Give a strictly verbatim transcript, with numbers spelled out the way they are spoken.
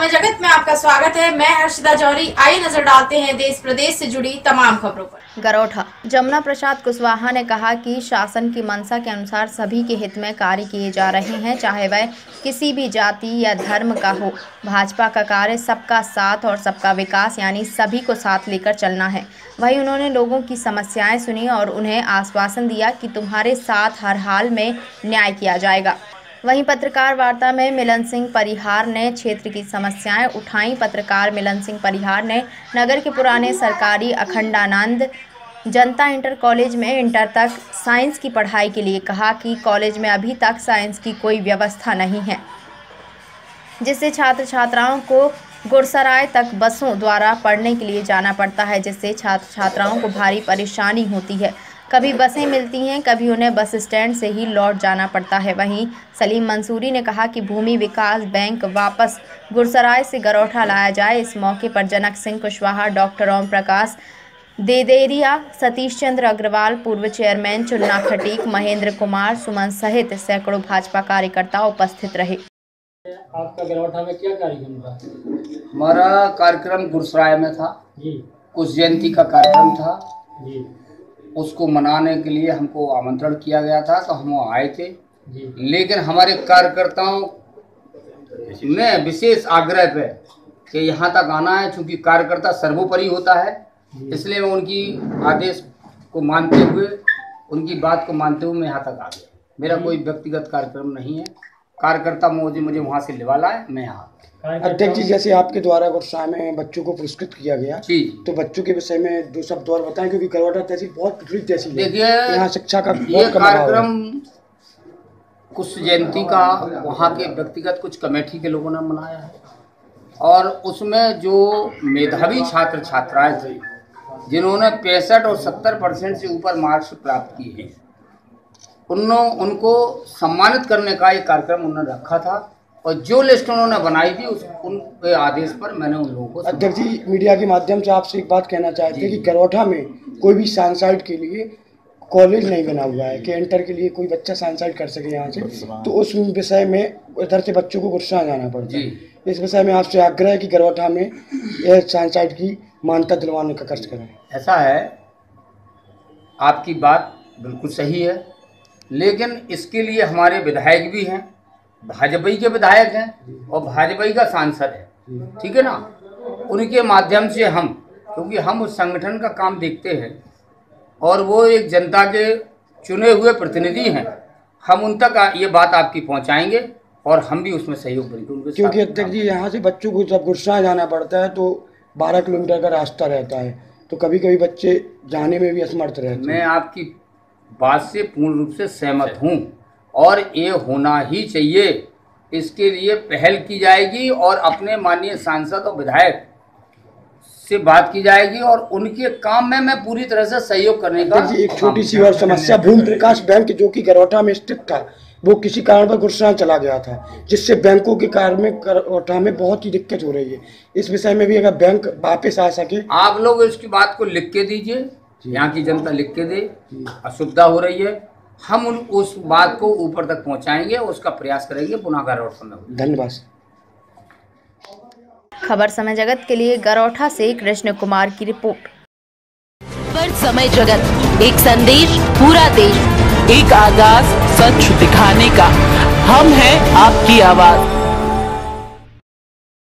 समय जगत में आपका स्वागत है। मैं हर्षिता जौहरी। आइए नजर डालते हैं देश प्रदेश से जुड़ी तमाम खबरों पर। गरोठा जमुना प्रसाद कुशवाहा ने कहा कि शासन की मंशा के अनुसार सभी के हित में कार्य किए जा रहे हैं, चाहे वह किसी भी जाति या धर्म का हो। भाजपा का कार्य सबका साथ और सबका विकास, यानी सभी को साथ लेकर चलना है। वहीं उन्होंने लोगों की समस्याएं सुनी और उन्हें आश्वासन दिया कि तुम्हारे साथ हर हाल में न्याय किया जाएगा। वहीं पत्रकार वार्ता में मिलन सिंह परिहार ने क्षेत्र की समस्याएं उठाई। पत्रकार मिलन सिंह परिहार ने नगर के पुराने सरकारी अखंडानंद जनता इंटर कॉलेज में इंटर तक साइंस की पढ़ाई के लिए कहा कि कॉलेज में अभी तक साइंस की कोई व्यवस्था नहीं है, जिससे छात्र छात्राओं को गुरसराय तक बसों द्वारा पढ़ने के लिए जाना पड़ता है, जिससे छात्र छात्राओं को भारी परेशानी होती है। कभी बसें मिलती हैं, कभी उन्हें बस स्टैंड से ही लौट जाना पड़ता है। वहीं सलीम मंसूरी ने कहा कि भूमि विकास बैंक वापस गुरसराय से गरोठा लाया जाए। इस मौके पर जनक सिंह कुशवाहा, डॉक्टर ओम प्रकाश देदेरिया, सतीश चंद्र अग्रवाल, पूर्व चेयरमैन चुन्ना खटीक, महेंद्र कुमार, सुमन सहित सैकड़ों भाजपा कार्यकर्ता उपस्थित रहे। आपका गरोठा में क्या कार्यक्रम था? हमारा कार्यक्रम गुरसराय में था जी। कुछ जयंती का कार्यक्रम था जी। उसको मनाने के लिए हमको आमंत्रण किया गया था, तो हम आए थे जी। लेकिन हमारे कार्यकर्ताओं ने विशेष आग्रह पे कि यहाँ तक आना है, क्योंकि कार्यकर्ता सर्वोपरि होता है, इसलिए मैं उनकी आदेश को मानते हुए उनकी बात को मानते हुए मैं यहाँ तक आ गया। मेरा कोई व्यक्तिगत कार्यक्रम नहीं है, कार्यकर्ता मुझे मुझे वहाँ से लिवाला है, मैं यहाँ। अध्यक्ष जी, जैसे आपके द्वारा गुरसराय में बच्चों को पुरस्कृत किया गया जी, तो बच्चों के विषय में दो शब्द और बताएं, क्योंकि गरोठा तहसील बहुत पिछड़ी तहसील है। देखिए, यहाँ शिक्षा का ये कार्यक्रम कुछ जयंती का वहाँ के व्यक्तिगत कुछ कमेटी के लोगों ने मनाया है, और उसमें जो मेधावी छात्र छात्राएं थे जिन्होंने पैंसठ और सत्तर परसेंट से ऊपर मार्क्स प्राप्त किए हैं, उन्होंने उनको सम्मानित करने का एक कार्यक्रम उन्होंने रखा था, और जो लिस्ट उन्होंने बनाई थी उस उनके आदेश पर मैंने उन लोगों को। अध्यक्ष जी, मीडिया के माध्यम से आपसे एक बात कहना चाहते हैं कि गरोठा में कोई भी साइंसाइड के लिए कॉलेज नहीं बना हुआ है कि इंटर के लिए कोई बच्चा साइंसाइड कर सके यहाँ से, तो उस विषय में इधर से बच्चों को गुरसराय जाना पड़ता है। इस विषय में आपसे आग्रह है कि गरोठा में यह साइंसाइड की मान्यता दिलवाने का कष्ट करें। ऐसा है, आपकी बात बिल्कुल सही है, लेकिन इसके लिए हमारे विधायक भी हैं, भाजपा के विधायक हैं और भाजपा का सांसद है, ठीक है ना। उनके माध्यम से हम, क्योंकि हम उस संगठन का काम देखते हैं और वो एक जनता के चुने हुए प्रतिनिधि हैं, हम उन तक ये बात आपकी पहुंचाएंगे और हम भी उसमें सहयोग करेंगे। क्योंकि अध्यक्ष जी, यहाँ से बच्चों को जब गुरसराय जाना पड़ता है तो बारह किलोमीटर का रास्ता रहता है, तो कभी कभी बच्चे जाने में भी असमर्थ रहते हैं। मैं आपकी बात से पूर्ण रूप से सहमत हूँ, और ये होना ही चाहिए। इसके लिए पहल की जाएगी और अपने माननीय सांसद और विधायक से बात की जाएगी, और उनके काम में मैं पूरी तरह से सहयोग करने का। जी, एक छोटी सी और समस्या, भूमि विकास बैंक जो कि गरोठा में स्थित था, वो किसी कारण पर गुरसराय चला गया था, जिससे बैंकों के कार्य में गरोठा में बहुत ही दिक्कत हो रही है। इस विषय में भी अगर बैंक वापस आ सके, आप लोग इसकी बात को लिख के दीजिए, यहाँ की जनता लिख के दे, असुविधा हो रही है, हम उन उस बात को ऊपर तक पहुँचाएंगे, उसका प्रयास करेंगे पुनः गरोठा में। धन्यवाद। खबर समय जगत के लिए गरोठा से कृष्ण कुमार की रिपोर्ट। खबर समय जगत, एक संदेश पूरा देश, एक आगाज सच दिखाने का। हम हैं आपकी आवाज।